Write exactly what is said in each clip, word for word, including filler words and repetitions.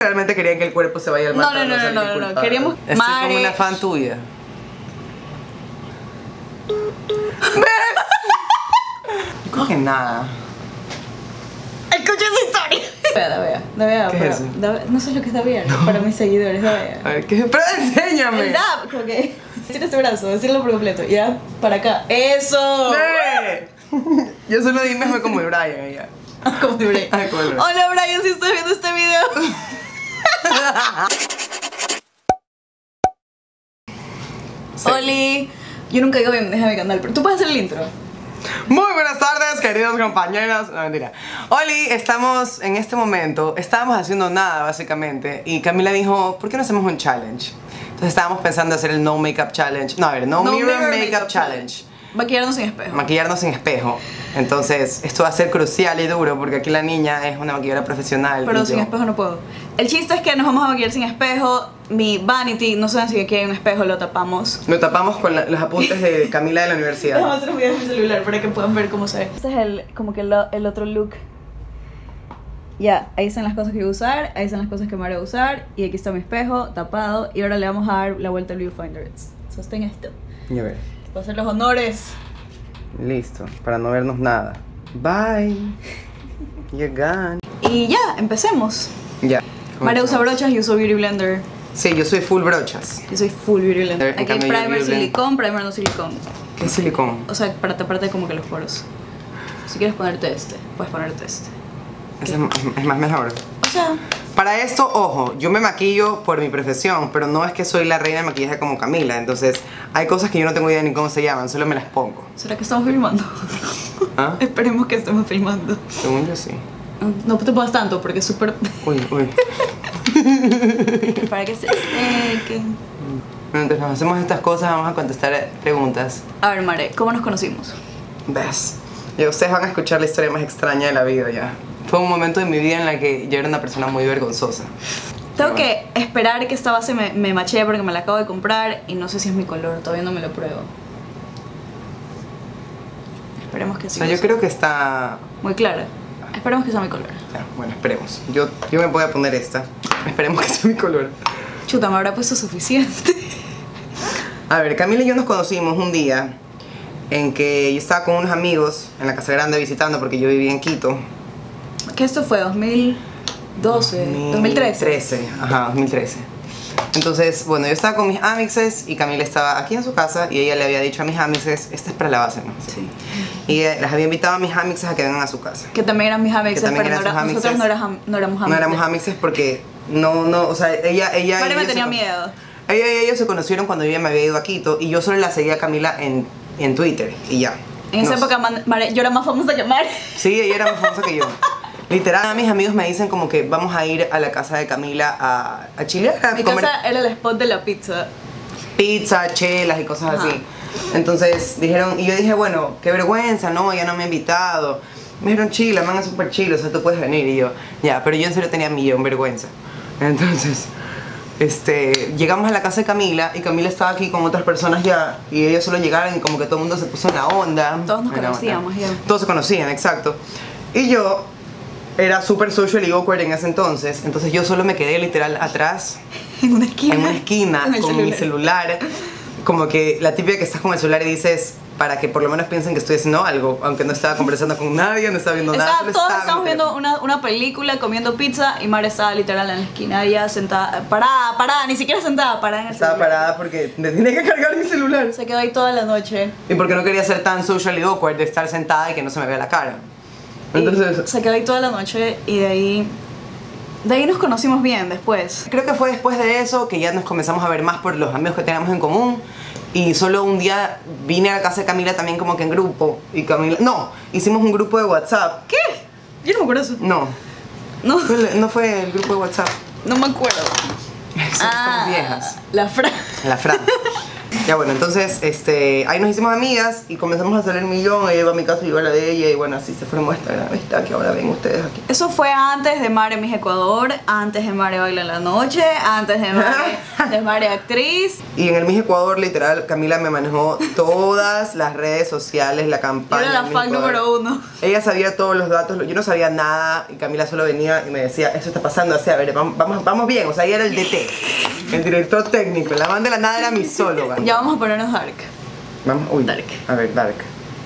Realmente querían que el cuerpo se vaya al mar. No, no, no, no, no, no, queríamos... Estoy Mare... como una fan tuya. Yo creo que nada. Escucha esa historia. Vea, vea, vea. ¿Qué es eso? No sé lo que es Daviar, no. Para mis seguidores, vea. A ver, ¿qué? Pero enséñame. El dab, como que... Estira este brazo, decirlo por completo. Ya, para acá. ¡Eso! ¡Eh! Yo solo dime como de Brian, ya. Como de Brian. Ay, como de Brian. Hola, Brian, si estás viendo este video. Sí. Oli, yo nunca digo bienvenido a mi canal, pero tú puedes hacer el intro. Muy buenas tardes, queridos compañeros. No, mentira. Oli, estamos en este momento, estábamos haciendo nada básicamente. Y Camila dijo, ¿por qué no hacemos un challenge? Entonces estábamos pensando hacer el No Makeup Challenge. No, a ver, No, no Mirror, mirror Makeup, makeup Challenge. challenge. Maquillarnos sin espejo. Maquillarnos sin espejo. Entonces, esto va a ser crucial y duro porque aquí la niña es una maquilladora profesional. Pero sin yo. espejo no puedo. El chiste es que nos vamos a maquillar sin espejo. Mi vanity, no sé si aquí hay un espejo, lo tapamos. Lo tapamos con la, los apuntes de Camila de la universidad. Vamos a hacer un video en mi celular para que puedan ver cómo se ve. Este es el, como que el, el otro look. Ya, ahí están las cosas que voy a usar, ahí están las cosas que me voy a usar. Y aquí está mi espejo, tapado. Y ahora le vamos a dar la vuelta al viewfinder. Sostén esto. Y a ver. Voy a hacer los honores. Listo, para no vernos nada. Bye. You're gone. Y ya, empecemos. Ya. Mare usa brochas y uso Beauty Blender. Sí, yo soy full brochas. Yo soy full Beauty Blender. Aquí hay primer silicón, primer no silicón. ¿Qué es silicón? O sea, para taparte como que los poros. Si quieres ponerte este, puedes ponerte este. Es, es más mejor. O sea... Para esto, ojo, yo me maquillo por mi profesión, pero no es que soy la reina de maquillaje como Camila. Entonces, hay cosas que yo no tengo idea ni cómo se llaman, solo me las pongo. ¿Será que estamos filmando? ¿Ah? Esperemos que estemos filmando. Según yo sí. No te pongas tanto porque es súper... Uy, uy. Para que se sequen. Mientras nos hacemos estas cosas, vamos a contestar preguntas. A ver, Mare, ¿cómo nos conocimos? ¿Ves? Y ustedes van a escuchar la historia más extraña de la vida ya. Fue un momento de mi vida en la que yo era una persona muy vergonzosa. Tengo bueno. que esperar que esta base me, me machee porque me la acabo de comprar y no sé si es mi color, todavía no me lo pruebo. Esperemos que sí. O sea, yo creo que está... muy clara. Esperemos que sea mi color. Ya, bueno, esperemos. Yo, yo me voy a poner esta. Esperemos que sea mi color. Chuta, me habrá puesto suficiente. A ver, Camila y yo nos conocimos un día en que yo estaba con unos amigos en la Casa Grande visitando porque yo vivía en Quito. ¿Qué esto fue? ¿dos mil doce? ¿dos mil trece? trece, ajá, dos mil trece. Entonces, bueno, yo estaba con mis amixes y Camila estaba aquí en su casa y ella le había dicho a mis amixes, esta es para la base, ¿no? Sí. Y eh, las había invitado a mis amixes a que vengan a su casa. Que también eran mis amixes, pero eran no era, amixes. nosotros no, era, no éramos amixes. No éramos amixes porque no, no, o sea, ella, ella... Mare me tenía se, miedo. Ella y ellos se conocieron cuando ella me había ido a Quito y yo solo la seguía a Camila en, en Twitter y ya. En esa época, Mare, yo era más famosa que Mare. Sí, ella era más famosa que yo. Literal, mis amigos me dicen como que vamos a ir a la casa de Camila a, a chilear, a Mi comer casa era el spot de la pizza. Pizza, chelas y cosas Ajá. así. Entonces dijeron, y yo dije, bueno, qué vergüenza, no, ella no me ha invitado. Me dijeron, chila, man, es súper chilo, o sea, tú puedes venir. Y yo, ya, pero yo en serio tenía millón vergüenza. Entonces, este, llegamos a la casa de Camila y Camila estaba aquí con otras personas ya. Y ellos solo llegaron y como que todo el mundo se puso en la onda. Todos nos en conocíamos ya. Todos se conocían, exacto. Y yo era súper social y awkward en ese entonces. Entonces yo solo me quedé literal atrás. En una esquina. En una esquina con, con celular. mi celular. Como que la típica que estás con el celular y dices, para que por lo menos piensen que estoy haciendo algo, aunque no estaba conversando con nadie, no estaba viendo Estaba, nada. Solo todos estaba estábamos viendo una, una película, comiendo pizza y Mare estaba literal en la esquina, ella sentada, parada, parada, ni siquiera sentada, parada en el Estaba celular. parada porque me tenía que cargar mi celular. Se quedó ahí toda la noche. Y porque no quería ser tan social y awkward de estar sentada y que no se me vea la cara. Entonces, y se quedó ahí toda la noche y de ahí... De ahí nos conocimos bien después. Creo que fue después de eso que ya nos comenzamos a ver más por los amigos que teníamos en común. Y solo un día vine a la casa de Camila también como que en grupo. Y Camila... No, hicimos un grupo de WhatsApp. ¿Qué? Yo no me acuerdo eso. No. No. Fue- No fue el grupo de WhatsApp. No me acuerdo. Estamos viejas. La Fran. La Fran. Ya bueno, entonces este, ahí nos hicimos amigas y comenzamos a salir un millón. Ella iba a mi casa y yo a la de ella. Y bueno, así se formó esta gran amistad que ahora ven ustedes aquí. Eso fue antes de Mare Miss Ecuador, antes de Mare Baila en la Noche, antes de Mare, de Mare Actriz. Y en el Miss Ecuador, literal, Camila me manejó todas las redes sociales, la Yo campaña. era la fan número uno. Ella sabía todos los datos, yo no sabía nada y Camila solo venía y me decía, eso está pasando así, a ver, vamos, vamos, vamos bien. O sea, ella era el D T, el director técnico, la man de la nada era misóloga. Ya vamos a ponernos dark. Vamos, uy, Dark. A ver, dark.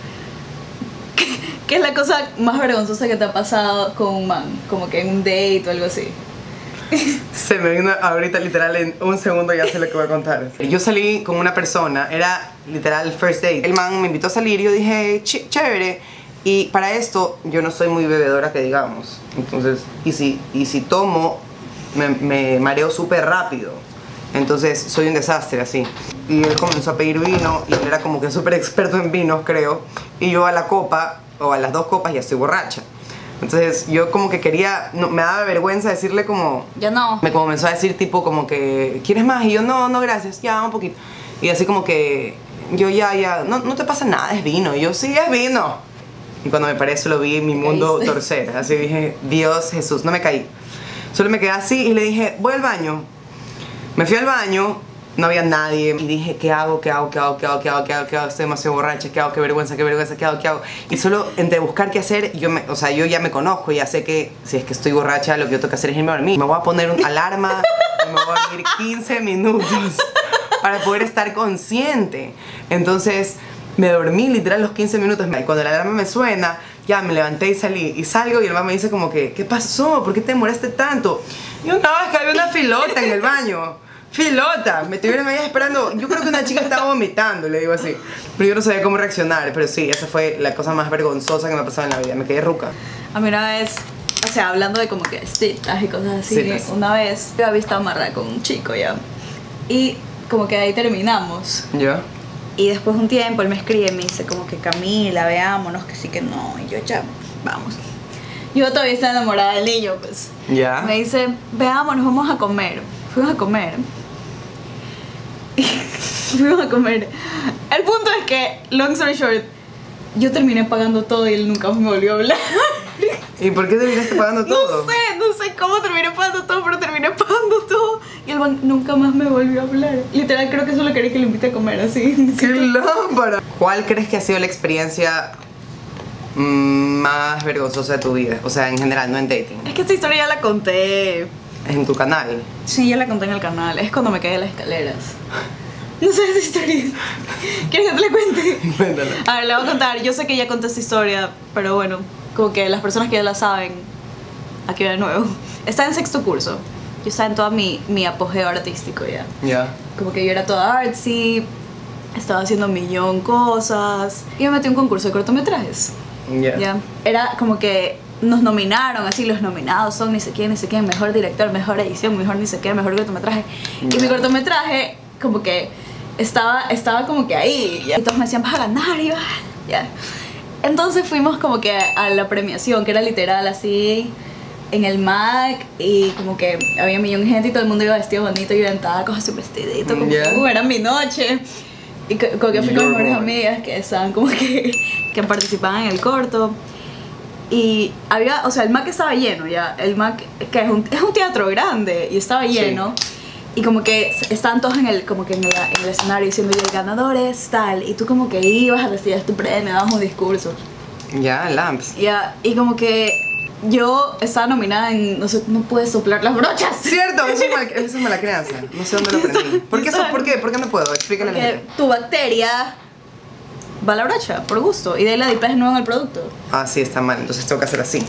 ¿Qué es la cosa más vergonzosa que te ha pasado con un man? Como que en un date o algo así. Se me vino ahorita literal en un segundo, ya sé lo que voy a contar. Yo salí con una persona, era literal first date. El man me invitó a salir y yo dije, Ch chévere. Y para esto yo no soy muy bebedora que digamos. Entonces, y si, y si tomo, me, me mareo súper rápido. Entonces soy un desastre así. Y él comenzó a pedir vino y él era como que súper experto en vinos, creo. Y yo a la copa, o a las dos copas ya estoy borracha. Entonces yo como que quería, no, me daba vergüenza decirle como... Ya no. Me comenzó a decir tipo como que, ¿quieres más? Y yo, no, no, gracias, ya, un poquito. Y así como que, yo ya, ya, no, no te pasa nada, es vino. Y yo, sí, es vino. Y cuando me paré solo vi mi mundo torcer. Así dije, Dios, Jesús, no me caí. Solo me quedé así y le dije, voy al baño. Me fui al baño, no había nadie. Y dije, ¿qué hago? ¿Qué hago? ¿Qué hago? ¿Qué hago? ¿Qué hago? ¿Qué hago? ¿Qué hago? Estoy demasiado borracha. ¿Qué hago? ¿Qué vergüenza? ¿Qué vergüenza? ¿Qué hago? ¿Qué hago? Y solo entre buscar qué hacer, yo me, o sea, yo ya me conozco. Ya sé que si es que estoy borracha, lo que yo tengo que hacer es irme a dormir. Me voy a poner una alarma y me voy a dormir quince minutos para poder estar consciente. Entonces me dormí literal los quince minutos. Y cuando la alarma me suena, ya me levanté y salí. Y salgo y el mamá me dice como que, ¿qué pasó? ¿Por qué te demoraste tanto? Y yo, no, es que había una filota en el baño. Filota, me estuvieron ahí esperando. Yo creo que una chica estaba vomitando, le digo así. Pero yo no sabía cómo reaccionar. Pero sí, esa fue la cosa más vergonzosa que me ha pasado en la vida. Me quedé ruca. A mí una vez, o sea, hablando de como que citas y cosas así, Citas. una vez yo había estado amarrada con un chico ya. Y como que ahí terminamos. ¿Ya? Y después de un tiempo él me escribe y me dice como que Camila, veámonos, que sí que no. Y yo ya, vamos. Yo todavía estaba enamorada del niño, pues. ¿Ya? Me dice, veámonos, vamos a comer. Fuimos a comer. Fuimos a comer. El punto es que, long story short, yo terminé pagando todo y él nunca más me volvió a hablar. ¿Y por qué terminaste pagando todo? No sé, no sé cómo terminé pagando todo, pero terminé pagando todo. Y el man nunca más me volvió a hablar. Literal, creo que solo quería que le invite a comer así. ¡Qué lámpara! ¿Cuál crees que ha sido la experiencia mm, más vergonzosa de tu vida? O sea, en general, no en dating. Es que esta historia ya la conté. En tu canal. Sí, ya la conté en el canal. Es cuando me caí de las escaleras. No sé esa historia. ¿Quieres que te la cuente? Cuéntala. A ver, le voy a contar. Yo sé que ya conté esta historia, pero bueno, como que las personas que ya la saben, aquí va de nuevo. Estaba en sexto curso. Yo estaba en todo mi, mi apogeo artístico ya. Ya. Como que yo era toda artsy, estaba haciendo un millón cosas. Y me metí en un concurso de cortometrajes. Ya. Ya. Era como que nos nominaron, así los nominados son ni sé quién, ni sé quién, mejor director, mejor edición, mejor ni sé qué, mejor cortometraje. Ya. Y mi cortometraje como que estaba, estaba como que ahí, ¿ya? Y todos me decían, vas a ganar, y va, ya. Entonces fuimos como que a la premiación, que era literal así, en el Mac, y como que había un millón de gente y todo el mundo iba vestido bonito, y yo en tacos, así vestidito, como Ya. que uh, era mi noche. Y co- como que fui con mis Your mejores boy. amigas que estaban como que, que participaban en el corto. Y había, o sea, el Mac estaba lleno ya, el Mac, que es un, es un teatro grande, y estaba lleno. Sí. Y como que estaban todos en el, como que en, la, en el escenario diciendo, y el ganador es tal, y tú como que ibas a recibir tu premio, dabas un discurso. Ya, Lamps. Ya, y como que yo estaba nominada en, no sé, no puedes soplar las brochas. Cierto, eso es, mal, eso es mala crianza. No sé dónde lo aprendí. ¿Por qué, eso, ¿Por qué? ¿Por qué no puedo? Explícale a la Porque gente. tu bacteria va a la brocha, por gusto, y de ahí la dipeas nuevo en el producto. Ah, sí, está mal. Entonces tengo que hacer así.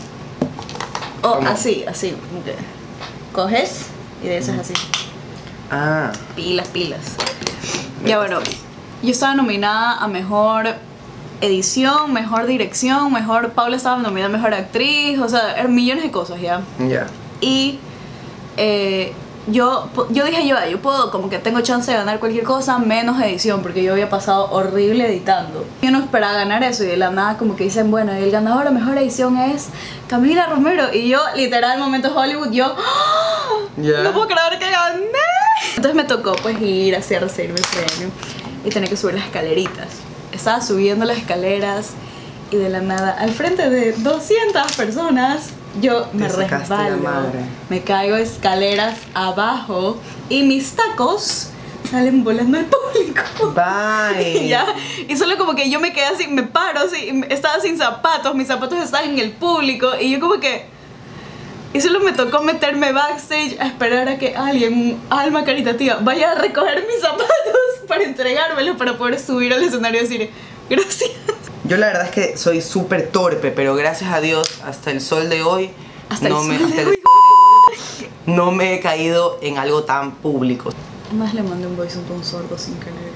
O ¿Cómo? así, así, como que coges y de esas así. Ah. Pilas, pilas. Ya bueno, yo estaba nominada a mejor edición, mejor dirección, mejor... Paula estaba nominada a mejor actriz, o sea, eran millones de cosas ya. Ya. Y eh, yo, yo dije yo, yo puedo, como que tengo chance de ganar cualquier cosa menos edición, porque yo había pasado horrible editando. Yo no esperaba ganar eso y de la nada como que dicen, bueno, y el ganador a mejor edición es Camila Romero. Y yo, literal, momento Hollywood, yo, ¡oh! Ya. No puedo creer que gané. Entonces me tocó pues ir así a recibirme el premio. y tenía que subir las escaleritas. Estaba subiendo las escaleras y de la nada, al frente de doscientas personas, yo me resbalo, me caigo escaleras abajo y mis tacos salen volando al público. Bye. ¿Ya? Y solo como que yo me quedé así, me paro así, estaba sin zapatos, mis zapatos estaban en el público y yo como que... Y solo me tocó meterme backstage a esperar a que alguien, alma caritativa, vaya a recoger mis zapatos para entregármelos para poder subir al escenario y decir gracias. Yo la verdad es que soy súper torpe, pero gracias a Dios, hasta el sol de hoy, hasta no, el me, sol hasta de el hoy. sol de hoy no me he caído en algo tan público. Más le mandé un voice a un sordo sin querer.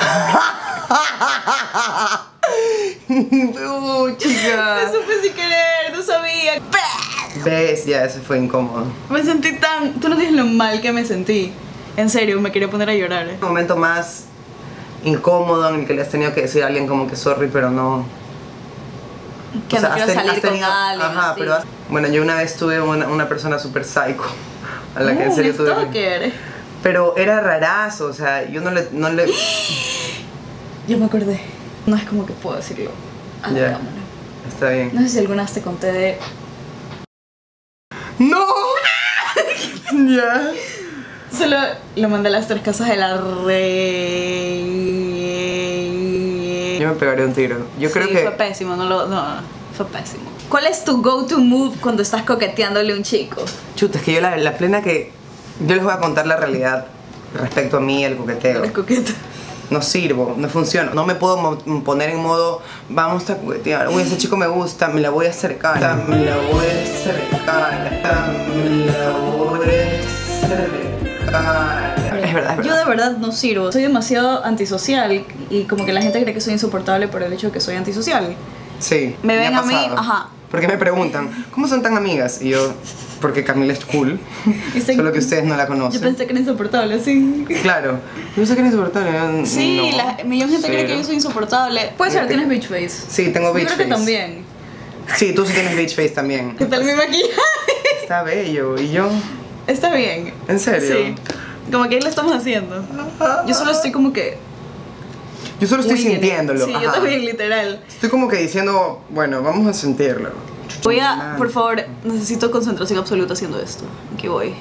Uh, chica. Me supe sin querer, no sabía. ¿Ves? Ya, eso fue incómodo. Me sentí tan... Tú no tienes lo mal que me sentí. En serio, me quería poner a llorar. El momento más incómodo en el que le has tenido que decir a alguien como que sorry, pero no... Que o sea, no quiero has ten- salir has tenido- con alguien. Ajá, así. pero has- bueno, yo una vez tuve una, una persona súper psycho a la que en Uh, serio un tuve que- stalker. Pero era rarazo, o sea, yo no le... No le Yo me acordé. No es como que puedo decirlo a la Ya. cámara. Está bien. No sé si alguna vez te conté de... ¡No! Ya. Solo lo mandé a las tres casas de la rey. Yo me pegaría un tiro. Yo creo Sí, que... fue pésimo, no lo... No, no, fue pésimo. ¿Cuál es tu go-to move cuando estás coqueteándole a un chico? Chuta, es que yo la, la plena que... Yo les voy a contar la realidad respecto a mí, el coqueteo. Eres coqueta. No sirvo, no funciona. No me puedo mo- poner en modo, vamos a coquetear. Uy, ese chico me gusta, me la voy a acercar. Me la voy a acercar. Me la voy a acercar. Es verdad, es Yo verdad. de verdad no sirvo. Soy demasiado antisocial y como que la gente cree que soy insoportable por el hecho de que soy antisocial. Sí. Me ven ha a mí, pasado. ajá. Porque me preguntan, ¿cómo son tan amigas? Y yo, porque Camila es cool. Dicen- Solo que ustedes no la Yo conocen. pensé que era insoportable, sí. Claro. Yo sé que eres insoportable. yo- Sí, no. la millón de gente cree que Cero. yo soy insoportable. Puede ser, Ok. tienes bitch face. Sí, tengo bitch Yo creo que face. también. Sí, tú sí tienes bitch face también. ¿Qué tal mi maquillaje? Está bello. ¿Y yo? Está bien. ¿En serio? Sí. Como que ahí lo estamos haciendo. Yo solo estoy como que... Yo solo estoy muy bien. sintiéndolo. Sí, yo ajá. también, literal. Estoy como que diciendo, bueno, vamos a sentirlo. Voy a, por favor, necesito concentración absoluta haciendo esto. Aquí voy.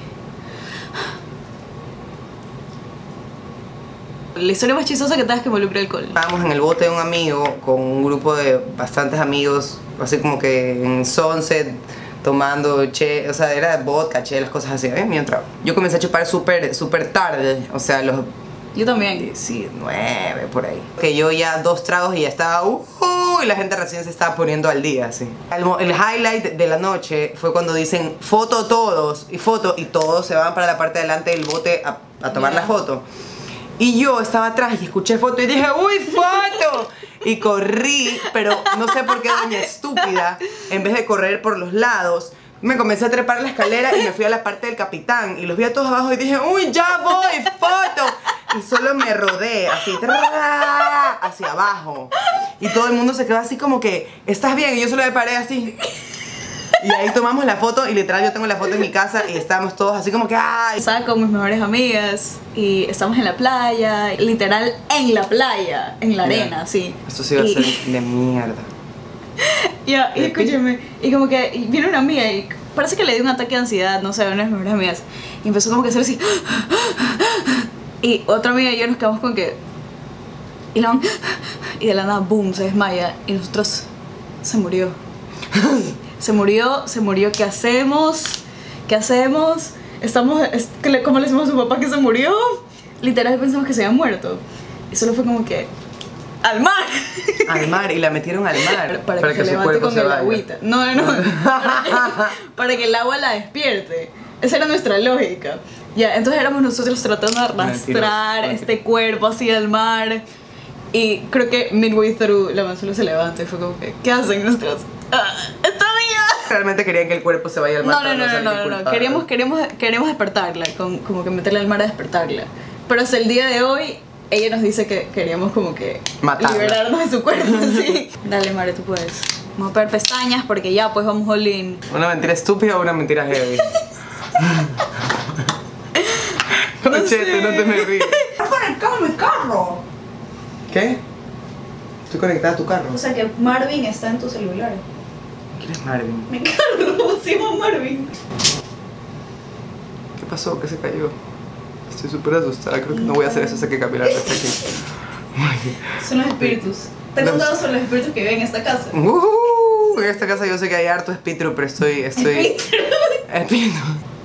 La historia más chistosa que tengas que involucra alcohol. Estábamos en el bote de un amigo con un grupo de bastantes amigos, así como que en Sunset, tomando che, o sea, era vodka, che, las cosas así, ¿eh? Mi trago. Yo comencé a chupar súper, súper tarde, o sea, los Yo también. diecinueve por ahí. Que yo ya dos tragos y ya estaba, uh, uh, y la gente recién se estaba poniendo al día, así. El, mo- el highlight de la noche fue cuando dicen foto todos, y foto, y todos se van para la parte de delante del bote a, a tomar Ya. la foto. Y yo estaba atrás y escuché foto y dije, ¡uy, foto! Y corrí, pero no sé por qué doña estúpida, en vez de correr por los lados, me comencé a trepar la escalera y me fui a la parte del capitán y los vi a todos abajo y dije, ¡uy, ya voy, foto! Y solo me rodé así, ¡tra! Hacia abajo. Y todo el mundo se quedó así como que, ¿estás bien? Y yo solo me paré así. Y ahí tomamos la foto y literal yo tengo la foto en mi casa y estábamos todos así como que, ¡ay! Estaba con mis mejores amigas y estamos en la playa, literal en la playa, en la Ya. arena, sí. Esto sí va a Y- ser de mierda. Ya, y ¿Eh? escúchame, y como que y viene una amiga y parece que le dio un ataque de ansiedad, no sé, a una de mis mejores amigas. Y empezó como que a hacer así. Y otra amiga y yo nos quedamos con que. Y luego. Y de la nada, boom, se desmaya. Y nosotros. Se murió. Se murió, se murió. ¿Qué hacemos? ¿Qué hacemos? Estamos. Es, ¿qué le- ¿Cómo le decimos a su papá que se murió? Literal pensamos que se había muerto. Y solo fue como que. ¡Al mar! Al mar, y la metieron al mar. Para, para que, se levante con el vaya. agüita. No, no, no. Para que, para que el agua la despierte. Esa era nuestra lógica. Ya, entonces éramos nosotros tratando de arrastrar Mentiroso. este cuerpo así al mar. Y creo que midway through la man solo se levanta y fue como que, ¿qué hacen nuestros? ¡Ah, ¡está viva! Realmente querían que el cuerpo se vaya al mar. No, no, para no, no, ser no, no, no. culpable. Queríamos, queríamos, queríamos despertarla, con, como que meterla al mar a despertarla. Pero hasta el día de hoy, ella nos dice que queríamos como que Matarla. liberarnos de su cuerpo, sí. Dale, Mare, tú puedes. Vamos a poner pestañas porque ya, pues vamos all in. ¿Una mentira estúpida o una mentira heavy? No, No Chete, sé. no te me ríes. ¡Está conectado mi carro! ¿Qué? Estoy conectada a tu carro. O sea que Marvin está en tu celular. ¿Quién es Marvin? Mi carro, se llama Marvin. ¿Qué pasó? ¿Qué se cayó? Estoy súper asustada. Creo que no voy a hacer eso hasta que Camila no esté aquí. Son los espíritus. ¿Te he contado sobre los espíritus que viven en esta casa? Uh, en esta casa yo sé que hay harto espíritu, pero estoy... estoy... Espíritu.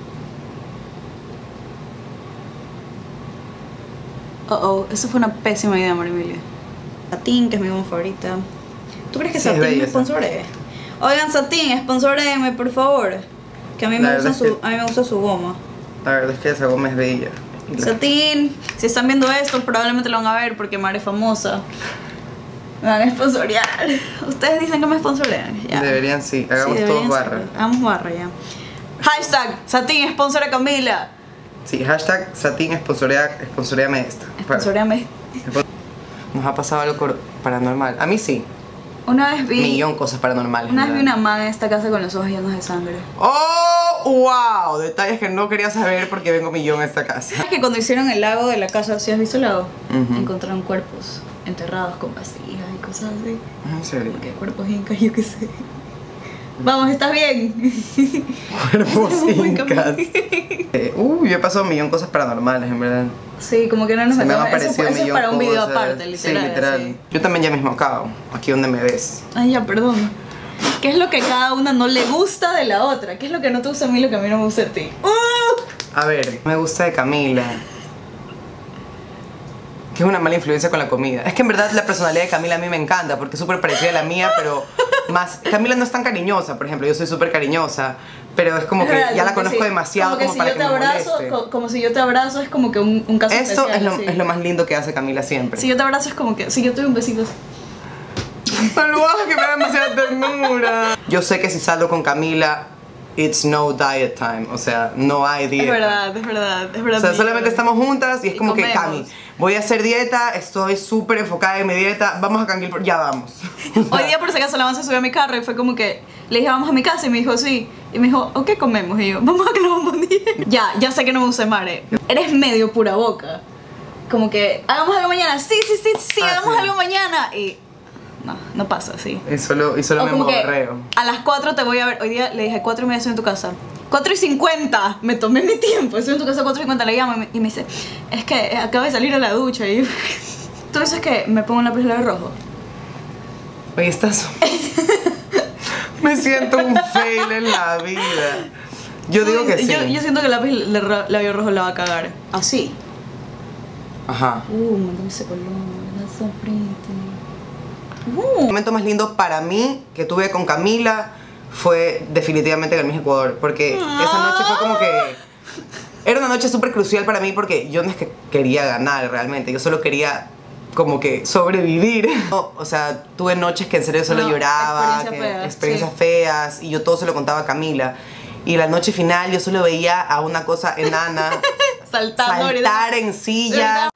Oh, oh, eso fue una pésima idea, Marimilia. Satín, que es mi goma favorita. ¿Tú crees que Sí, es Satín bella me esa. sponsoree? Oigan, Satín, sponsoréeme, por favor. Que a mí, La me verdad gusta es su, que- a mí me gusta su goma. La verdad es que esa goma es bella. Y la- Satín, si están viendo esto, probablemente lo van a ver porque Mari es famosa. Me van a sponsorear. Ustedes dicen que me sponsorean. Ya. Deberían, sí. Hagamos Sí, todos deberían barra. ser. Hagamos barra ya. Hashtag Satín, sponsor a Camila. Sí, hashtag Satín, sponsorea, sponsoreame esta. Sponsoreame. Nos ha pasado algo cor- paranormal. A mí sí. Una vez vi. Millón cosas paranormales. Una vez vi ¿verdad? una man en esta casa con los ojos llenos de sangre. ¡Oh! ¡Wow! Detalles que no quería saber porque vengo millón a esta casa. ¿Sabes que cuando hicieron el lago de la casa, ¿sí has visto el lago? Ujú. Encontraron cuerpos enterrados con vasijas y cosas así. ¿En serio? Como que cuerpos incas, yo qué sé. Vamos, ¿estás bien? Cuerpos Muy incas. camino. Eh, Uy, yo he pasado millón cosas paranormales, en verdad. Sí, como que no nos Se me han metemos. Eso, aparecido eso es millón para un video cosas. aparte, literal. Sí, literal. así. Yo también ya mismo acabo. Aquí donde me ves. Ay, ya, perdón. ¿Qué es lo que a cada una no le gusta de la otra? ¿Qué es lo que no te gusta a mí y lo que a mí no me gusta de ti? ¡Uh! A ver, me gusta de Camila. Que es una mala influencia con la comida. Es que en verdad la personalidad de Camila a mí me encanta porque es súper parecida a la mía, pero más... Camila no es tan cariñosa, por ejemplo. Yo soy súper cariñosa, pero es como Es que real, ya la como que conozco si- demasiado como, como que para si que yo me te abrazo, moleste. co- como si yo te abrazo es como que un, un caso Esto especial. es lo, así. es lo más lindo que hace Camila siempre. Si yo te abrazo es como que si yo te doy un besito así. No lo hagas, que me da demasiada ternura. Yo sé que si salgo con Camila, it's no diet time. O sea, no hay Es dieta. verdad, es verdad, es verdad. O sea, solamente estamos juntas y es Y como que comemos. Cami, voy a hacer dieta, estoy súper enfocada en mi dieta, vamos a Canguil, ya vamos. Hoy día por si acaso la van a subir a mi carro y fue como que le dije vamos a mi casa y me dijo sí. Y me dijo, ¿o qué comemos? Y yo, vamos a que nos vamos a unir. Ya, ya sé que no me gusta Mare. Eres medio pura boca. Como que, hagamos algo mañana. Sí, sí, sí, sí, Ah, hagamos sí. algo mañana. Y no, no pasa así. Y solo, y solo O me como que borreo. a las cuatro te voy a ver. Hoy día le dije cuatro y media estoy en tu casa. cuatro y cincuenta. Me tomé mi tiempo. Estoy en tu casa a cuatro y cincuenta. Le llamo y me, y me dice, es que acabo de salir a la ducha. Y tú dices que me pongo un lápiz de rojo. Oye, estás... me siento un fail en la vida. Yo digo que sí. Yo, yo siento que el lápiz de ro- labio rojo la va a cagar. Así. Ajá. Uh, me encanta ese color. That's so pretty. El Uh. momento más lindo para mí que tuve con Camila fue definitivamente en el Miss Ecuador. Porque esa noche fue como que... Era una noche súper crucial para mí porque yo no es que quería ganar realmente. Yo solo quería como que sobrevivir. No, o sea, tuve noches que en serio solo No, lloraba, experiencias que- feas, experiencias sí. feas, y yo todo se lo contaba a Camila. Y la noche final yo solo veía a una cosa enana Saltando saltar en silla,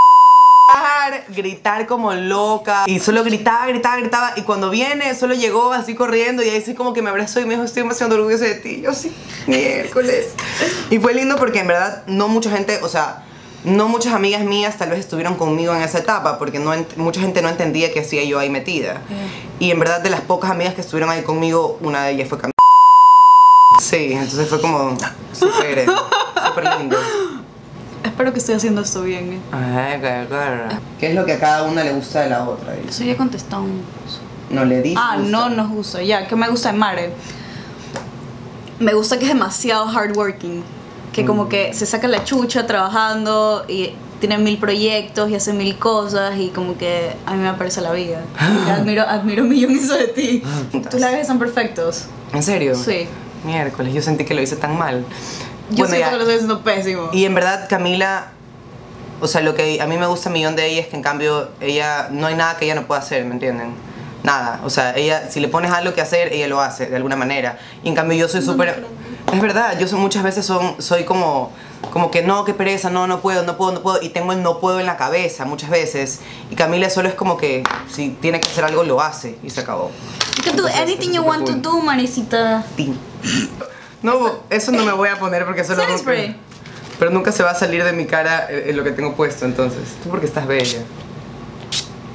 gritar como loca, y solo gritaba, gritaba, gritaba, y cuando viene solo llegó así corriendo y ahí sí como que me abrazó y me dijo, estoy demasiado orgullosa de ti. Yo sí, miércoles. Y fue lindo porque en verdad no mucha gente, o sea, no muchas amigas mías tal vez estuvieron conmigo en esa etapa porque no ent- mucha gente no entendía qué hacía yo ahí metida. Y en verdad de las pocas amigas que estuvieron ahí conmigo, una de ellas fue Camila. Sí, entonces fue como súper, súper lindo. Espero que estoy haciendo esto bien. ¿eh? Ay, qué cara. ¿Qué es lo que a cada una le gusta de la otra? Eso ya contestado un... No le dices. Ah, no nos gusta. Ya, ¿qué me gusta de Mare? Me gusta que es demasiado hardworking. Que como que se saca la chucha trabajando y tiene mil proyectos y hace mil cosas y como que a mí me parece la vida. Y admiro, admiro un millón eso de ti. Tus labios están perfectos. ¿En serio? Sí. Miércoles, yo sentí que lo hice tan mal. Yo Bueno, siento ya. que lo estoy haciendo pésimo. Y en verdad Camila, o sea, lo que a mí me gusta un millón de ella es que en cambio ella, no hay nada que ella no pueda hacer, ¿me entienden? Nada, o sea, ella, si le pones algo que hacer, ella lo hace de alguna manera. Y en cambio yo soy súper... Es verdad, yo soy, muchas veces son, soy como, como que no, qué pereza, no, no puedo, no puedo, no puedo. Y tengo el no puedo en la cabeza muchas veces. Y Camila solo es como que si tiene que hacer algo, lo hace y se acabó. You can do Entonces, anything es you súper want to cool. do, Marisita. Tin. No, eso no me voy a poner porque solo... Setting spray. Pero nunca se va a salir de mi cara eh, lo que tengo puesto, entonces. Tú porque estás bella.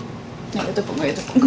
No, yo te pongo, yo te pongo.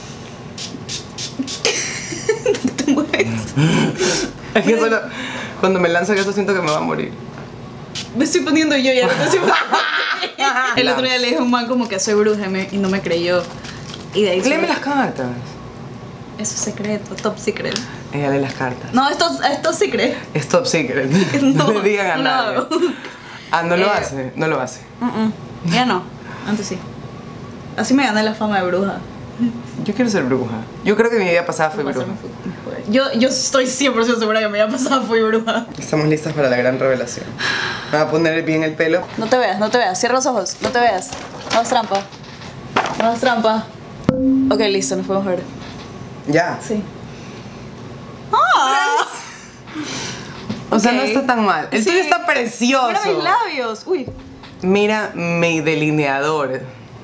No te mueves. Es que solo cuando me lanzo eso siento que me va a morir. Me estoy poniendo yo, ya no te estoy poniendo. El otro día le dije a un man como que soy bruja y, me- y no me creyó. Y de ahí Léeme solo- las cartas. Eso es secreto, top secret. Ella lee las cartas. No, esto, esto es secret. Es top secret. No, No le digan a no lo nadie. hago. Ah, no lo Eh, hace, no lo hace. Mm, mm. Ya no, antes sí. Así me gané la fama de bruja. Yo quiero ser bruja. Yo creo que mi vida pasada fue Va a ser bruja. mi fu- mi poder. Yo, yo estoy cien por ciento segura que mi vida pasada fui bruja. Estamos listas para la gran revelación. Me voy a poner bien el pelo. No te veas, no te veas. Cierra los ojos, no te veas. No hagas trampa. No hagas trampa. Ok, listo, nos podemos ver. Ya. Sí. ¡Ah! O sea, Ok. no está tan mal. El Sí. tuyo está precioso. Mira mis labios. Uy, Mira mi delineador.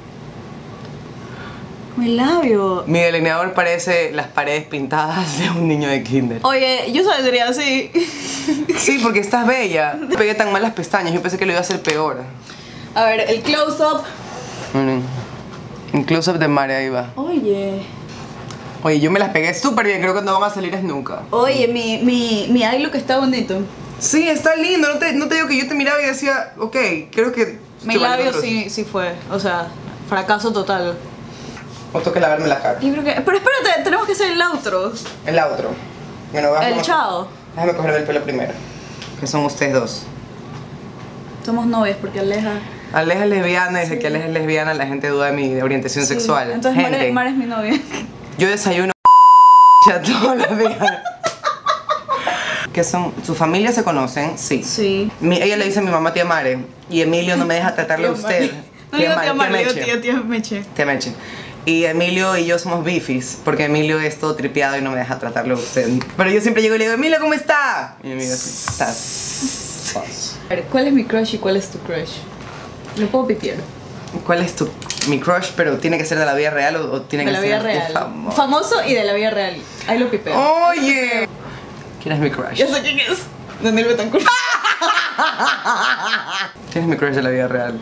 mi labio. Mi delineador parece las paredes pintadas de un niño de kinder. Oye, yo saldría así. Sí, porque estás bella. Pegué tan mal las pestañas, yo pensé que lo iba a hacer peor. A ver, el close-up. Miren. Un close-up de Mare, ahí va. Oye. Oye, yo me las pegué súper bien, creo que no van a salir es nunca. Oye, mi, mi, mi eye look está bonito. Sí, está lindo, no te, no te digo que yo te miraba y decía, ok, creo que... Mi que valen labio otros. sí, sí fue. O sea, fracaso total. O tengo que lavarme la cara. Yo creo que. Pero espérate, tenemos que hacer el outro. El outro. Bueno, vamos. El chao. Déjame cogerme el pelo primero. Que son ustedes dos. Somos novias porque Aleja. Aleja es lesbiana, desde que Aleja es lesbiana la gente duda de mi orientación Sí. sexual. Entonces, gente, Mare, Mare es mi novia. yo desayuno ya todos los días. Que son, su familia se conocen, sí. Sí. Mi- ella le dice a mi mamá tía Mare y Emilio no me deja tratarle a Tía usted. Mare. No le digo tía Mare, le digo Meche. tía, tía Meche. Tía Meche. Y Emilio y yo somos bifis, porque Emilio es todo tripeado y no me deja tratarlo a usted. Pero yo siempre llego y le digo, Emilio, ¿cómo está? Y Emilio así, estás. A ver, ¿cuál es mi crush y cuál es tu crush? Lo puedo pipiar. ¿Cuál es tu mi crush? Pero tiene que ser de la vida real o, o tiene De que la ser vida de real. famoso. Famoso y de la vida real. Ahí lo pipeo. Oye. ¿Quién es mi crush? Ya sé quién es. Daniel Betancourt. ¿Quién es mi crush de la vida real?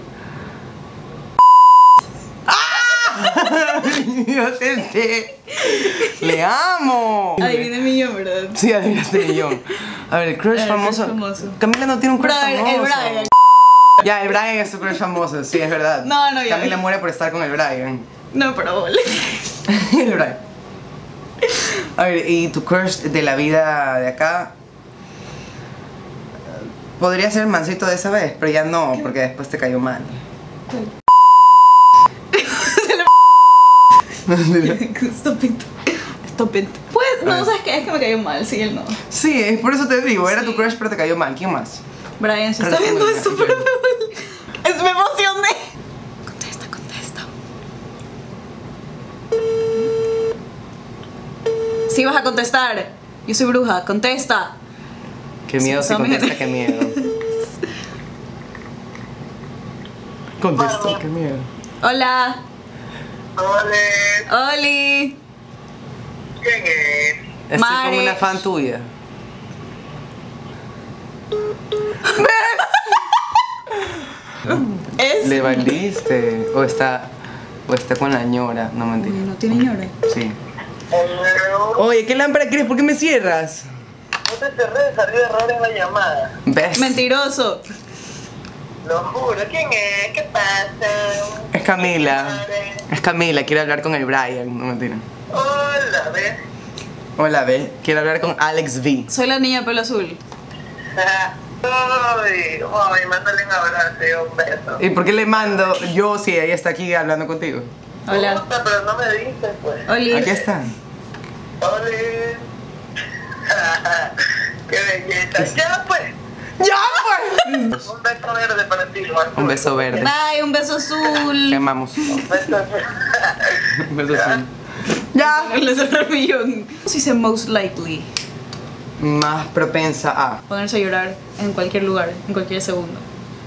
Yo te sé. Le amo. Adivina el millón, ¿verdad? Sí, adivinaste el millón. A ver, el crush A ver, famoso. crush famoso. Camila no tiene un crush Brian, famoso. el Brian. Ya, el Brian es su crush famoso, sí, es verdad. No, no, ya. Camila muere por estar con el Brian. No, pero vale. El Brian. A ver, ¿y tu crush de la vida de acá? Podría ser el mancito de esa vez, pero ya no, porque después te cayó mal. Stop it. Stop it. Pues, A no, ver. ¿sabes qué? Es que me cayó mal, sí, él no. Sí, es por eso te digo, era Sí. tu crush pero te cayó mal. ¿Quién más? Brian, si Pero está está viendo muy esto, bien, pero yo- me, es, me emocioné. Contesta, contesta. Sí vas a contestar. Yo soy bruja, contesta. Qué miedo Sí, si son contesta, bien. qué miedo. Contesta, qué miedo. Hola. Hola, Oli. ¿quién es? Estoy Mare. como una fan tuya. Es. ¿Le valiste? ¿O está, o está con la ñora? No, mentira. Uy, no tiene ñora. Sí. Hello. Oye, ¿qué lámpara quieres? ¿Por qué me cierras? No te cerré, salió error en la llamada. ¿Ves? Mentiroso. Lo juro, ¿quién es? ¿Qué pasa? Es Camila. Es Camila, quiero hablar con el Brian. No, mentira. Hola, ¿ves? Hola, ve. Quiero hablar con Alex V. Soy la niña de pelo azul. Ay, ay, mándale un abrazo y un beso. ¿Y por qué le mando yo si ella está aquí hablando contigo? Hola. Puta, pero no me dices, pues. Oli. Aquí está. Hola. Qué belleza. Ya, pues. ¡Ya, pues! Un beso verde para ti, Juan. Un beso verde. Bye, un beso Te azul. amamos. Un beso Un beso azul. Ya. Le cerré el millón. Si dice most likely. Más propensa a. Ponerse a llorar en cualquier lugar, en cualquier segundo.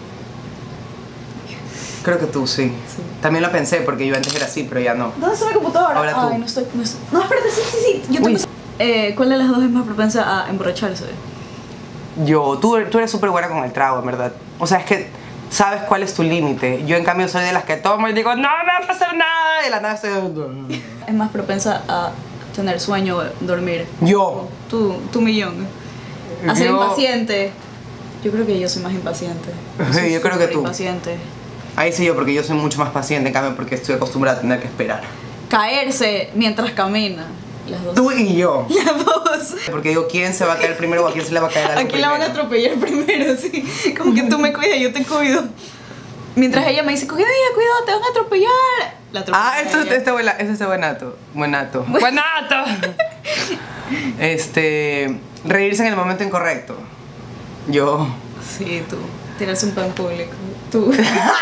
Creo que tú sí. Sí. También lo pensé porque yo antes era así, pero ya no. ¿Dónde está la computadora? Ahora tú. Ay, no estoy, no estoy. No, espérate, sí, sí, sí. Yo Uy. tengo... Eh, ¿Cuál de las dos es más propensa a emborracharse? Yo, tú, tú eres súper buena con el trago, en verdad. O sea, es que sabes cuál es tu límite. Yo en cambio soy de las que tomo y digo, no me va a pasar nada, y de la nada estoy... Es más propensa a tener sueño, dormir. Yo. Tú, tú millón. A ser Yo- impaciente. Yo creo que yo soy más impaciente. Sí, soy yo creo que súper tú. impaciente. Ahí sí yo, porque yo soy mucho más paciente, en cambio porque estoy acostumbrada a tener que esperar. Caerse mientras camina. Las dos. Tú y yo. Las dos. Porque digo, ¿quién se va a caer primero o a quién se le va a caer algo Aquí la van a primero? atropellar primero, sí. Como que tú me cuidas, yo te cuido. Mientras ella me dice, cuidado, cuidado, te van a atropellar. La atropellan Ah, a esto, ella. este buena, eso está buenato. Buenato. Buenato. Este. Reírse en el momento incorrecto. Yo. Sí, tú. Tirarse un pan público. Tú.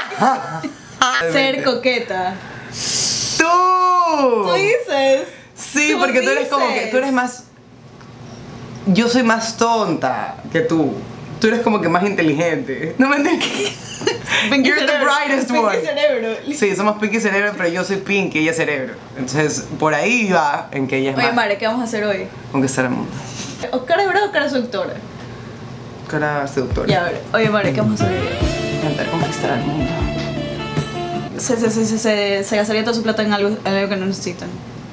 Ser coqueta. ¡Tú! Tú dices. Sí, Tú porque tú eres como que. dices. Tú eres más. Yo soy más tonta que tú. Tú eres como que más inteligente. No me entiendes. Pinky You're the cerebro. brightest Pinky one. cerebro. Sí, somos Pinky cerebro, pero yo soy Pinky y ella es cerebro. Entonces, por ahí va en que ella es Oye, más. Mare, ¿qué vamos a hacer hoy? Conquistar el mundo. ¿O cara de verdad o cara seductora? Cara seductora. Ya, a ver. Oye, Mare, ¿qué vamos a hacer hoy? Intentar conquistar el mundo. Se, se, se, se, se, se gastaría toda su plata en algo, en algo que no necesitan.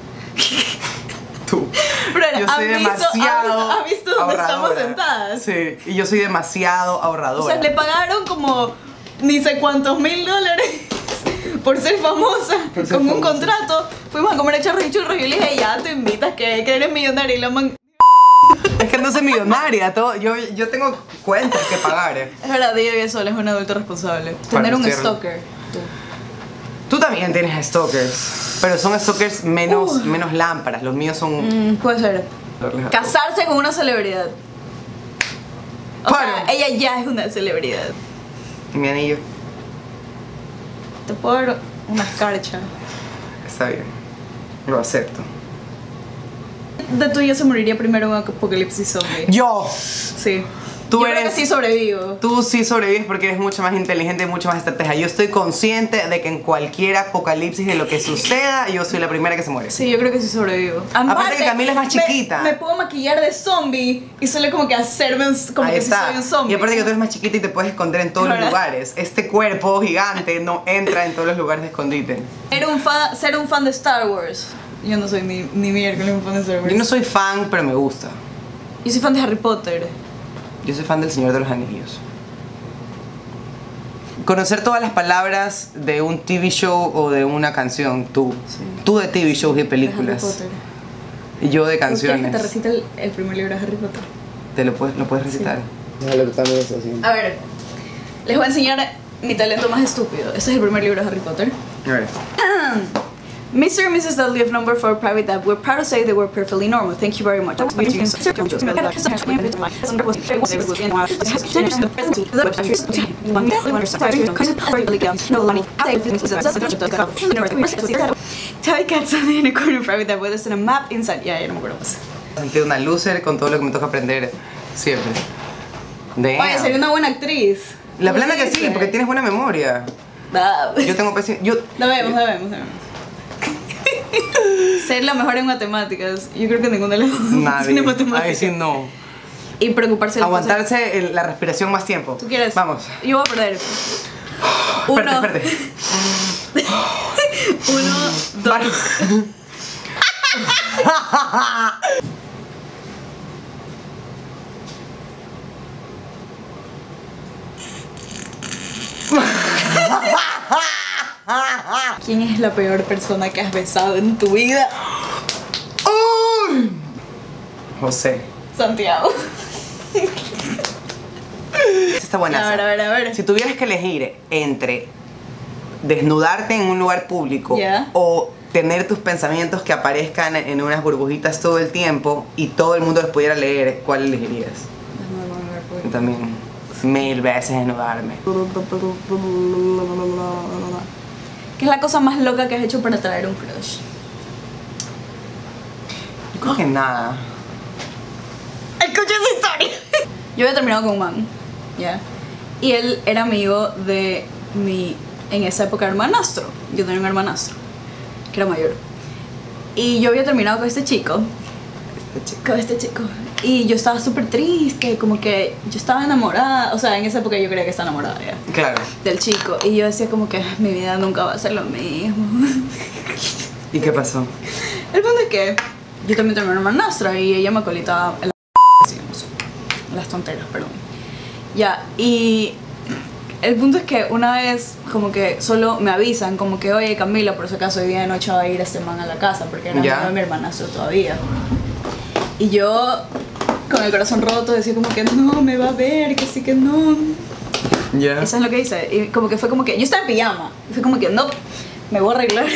Tú. Pero, Yo ¿has soy visto- demasiado. ¿has visto, has visto dónde estamos ahorradora. sentadas? Sí, y yo soy demasiado O ahorradora. sea, le pagaron como ni sé cuántos mil dólares por ser famosa, Por ser con un famosa. contrato. Fuimos a comer a churros y churros y yo le dije, ya te invitas, que, que eres millonaria. Y la man, Es que no soy millonaria, todo, yo, yo tengo cuentas que pagar. eh. es verdad, ella vive sola, es un adulto responsable. Tener un estoy- stalker. Tú. Tú también tienes stalkers, pero son stalkers menos, Uh. menos lámparas. Los míos son. Mm, puede ser. Casarse con una celebridad. O Paro. sea, ella ya es una celebridad. Mi anillo. Te puedo dar una escarcha. Está bien. Lo acepto. De tuyo se moriría primero en un apocalipsis zombie. Yo. Sí. Tú Yo creo eres- que sí sobrevivo. Tú sí sobrevives porque eres mucho más inteligente y mucho más estrategia. Yo estoy consciente de que en cualquier apocalipsis de lo que suceda, yo soy la primera que se muere. Sí, yo creo que sí sobrevivo. Aparte que Camila es más me- chiquita. Me, puedo maquillar de zombie y solo como que hacerme un, como Ahí que si está. soy un zombie. Y aparte que tú eres más chiquita y te puedes esconder en todos los ¿Verdad? lugares. Este cuerpo gigante no entra en todos los lugares de escondite. Era un fan, ser un fan de Star Wars. Yo no soy ni, ni miércoles un fan de Star Wars. Yo no soy fan, pero me gusta. Yo soy fan de Harry Potter. Yo soy fan del Señor de los Anillos. Conocer todas las palabras de un T V show o de una canción, tú. Sí. Tú de T V shows y De películas. Harry Potter. Y yo de ¿Tú quieres que canciones. te recite el, el primer libro de Harry Potter? Te lo puedes, lo puedes recitar. A ver, les voy a enseñar mi talento más estúpido. Este es el primer libro de Harry Potter. A ver. Mister and Missus Dudley of Number four Private Lab, we're proud to say that we're perfectly normal. Thank you very much. Tabby Cat standing in a corner of Private Lab with us and a map inside. Ya, ya no me acuerdo más. Sentí una loser con todo lo que me toca aprender siempre. Damn. Oye, sería una buena actriz. La plena que sí, Dice. porque tienes buena memoria. Da- Yo tengo pésimo. Yo. La vemos, la vemos, la vemos. Ser la mejor en matemáticas. Yo creo que ninguna de las dos Nadie. tiene matemáticas. Ahí sí no. Y preocuparse de las cosas. Aguantarse el- la respiración más tiempo. ¿Tú quieres? Vamos. Yo voy a perder. Uno, Espérate, espérate. uno, dos. Vale. ¿Quién es la peor persona que has besado en tu vida? Uy. José. Santiago. Esta está buena. A ver, a ver, a ver. Si tuvieras que elegir entre desnudarte en un lugar público Ya. o tener tus pensamientos que aparezcan en unas burbujitas todo el tiempo y todo el mundo los pudiera leer, ¿cuál elegirías? Yo también mil veces desnudarme. ¿Qué es la cosa más loca que has hecho para atraer un crush? Yo creo que nada. Escucha esa historia. Yo había terminado con un man, ¿ya? Y él era amigo de mi, en esa época, hermanastro. Yo tenía un hermanastro, que era mayor. Y yo había terminado con este chico, Este chico. con este chico. Y yo estaba súper triste, como que yo estaba enamorada, o sea, en esa época yo creía que estaba enamorada ya. Claro. Del chico. Y yo decía como que mi vida nunca va a ser lo mismo. ¿Y qué pasó? El punto es que yo también tengo una hermanastra y ella me colitaba en la decíamos, las tonteras, perdón. Ya, y el punto es que una vez como que solo me avisan como que, oye Camila, por si acaso hoy día de noche va a ir este man a la casa porque era Ya. amigo de mi hermanastro todavía. Y yo con el corazón roto decía como que no, me va a ver, que sí que no. Ya. Eso es lo que hice. Y como que fue como que yo estaba en pijama. Y fue como que no, me voy a arreglar.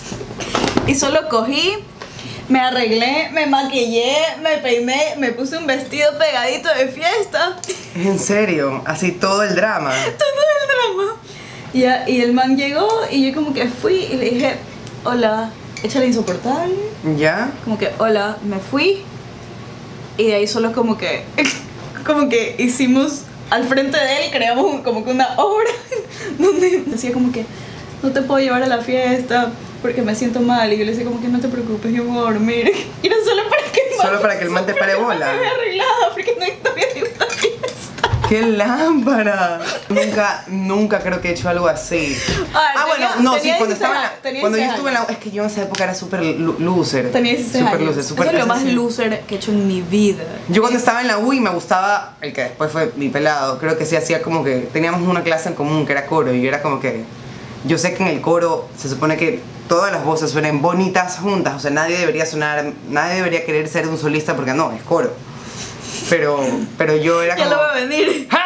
Y solo cogí, me arreglé, me maquillé, me peiné, me puse un vestido pegadito de fiesta. ¿En serio? Así todo el drama. Todo el drama. Y, ya, y el man llegó y yo como que fui y le dije, hola, échale insoportable. ¿Ya? Como que, hola, me fui. Y de ahí solo como que, como que hicimos, al frente de él creamos un- como que una obra donde decía como que, no te puedo llevar a la fiesta porque me siento mal. Y yo le decía como que no te preocupes, yo me voy a dormir. Y era solo para que el man, Solo para que el man te pare bola. me había arreglado porque no había ninguna fiesta. ¡Qué lámpara! Nunca, nunca creo que he hecho algo así. Ah, Ah, tenía- bueno, no, sí, tenía cuando dieciséis estaba en la, años, tenía cuando yo dieciséis estuve en la, años. es que yo en esa época era súper lu- loser. Tenía dieciséis Súper años. loser, súper Eso es lo más sí. loser que he hecho en mi vida. Yo cuando estaba en la U y me gustaba, el que después fue mi pelado, creo que sí hacía como que teníamos una clase en común que era coro y era como que yo sé que en el coro se supone que todas las voces suenen bonitas juntas, o sea, nadie debería sonar, nadie debería querer ser un solista porque no, es coro. Pero, pero yo era Ya como... lo voy a venir. ¡Ah!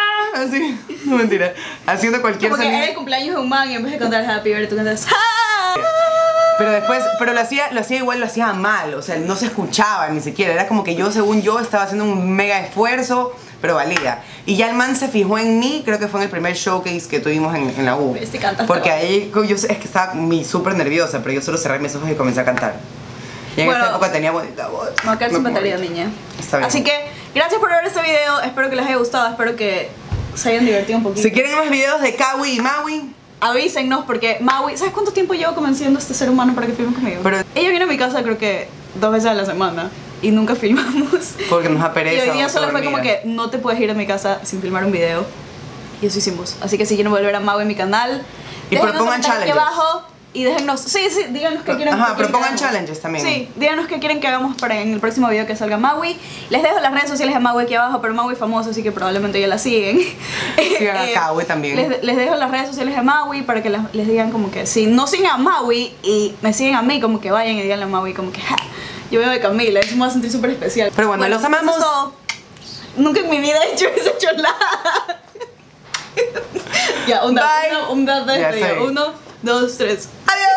Así, no mentira, haciendo cualquier Como que sonido. era el cumpleaños de un man y en vez de cantar Happy Birthday tú cantas ¡Ah! Pero después, pero lo hacía, lo hacía igual, lo hacía mal, o sea, no se escuchaba ni siquiera, era como que yo, según yo, estaba haciendo un mega esfuerzo, pero valía. Y ya el man se fijó en mí, creo que fue en el primer showcase que tuvimos en, en la U. Este cantas Porque todo. ahí, yo es que estaba mi súper nerviosa, pero yo solo cerré mis ojos y comencé a cantar. Y en Bueno, esa época tenía bonita voz. Me va a quedar sin No, batería, como- niña. Está bien. Así que, gracias por ver este video. Espero que les haya gustado. Espero que se hayan divertido un poquito. Si quieren más videos de Kawi y Maui, Avísennos porque Maui, ¿sabes cuánto tiempo llevo convenciendo a este ser humano para que filmen conmigo? Pero- Ella viene a mi casa creo que dos veces a la semana y nunca filmamos. porque nos da Y pereza. hoy día o solo fue dormida. como que no te puedes ir a mi casa sin filmar un video. Y eso hicimos. Así que si quieren volver a Maui en mi canal, Y déjenos propongan un comentario aquí challenges. abajo y déjennos, sí, sí, díganos qué quieren. Ajá, qué quieren que propongan hagamos. challenges también. Sí, díganos qué quieren que hagamos para en el próximo video que salga Maui. Les dejo las redes sociales de Maui aquí abajo, pero Maui es famoso, así que probablemente ya la siguen. Sigan a Kawi también. Les, les dejo las redes sociales de Maui para que las- les digan como que si no siguen a Maui y me siguen a mí, como que vayan y diganle a Maui como que ja, yo veo de Camila, eso me va a sentir súper especial. Pero bueno, los amamos. eso es todo. Nunca en mi vida he hecho esa cholada. Ya, un Bye. da, un da, un da de Ya despedida. sé. Uno, dos, tres. Adiós.